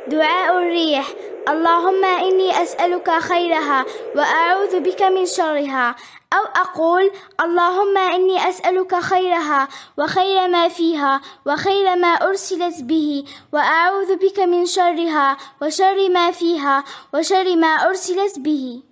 دعاء الريح: اللهم إني أسألك خيرها وأعوذ بك من شرها. أو أقول: اللهم إني أسألك خيرها وخير ما فيها وخير ما أرسلت به، وأعوذ بك من شرها وشر ما فيها وشر ما أرسلت به.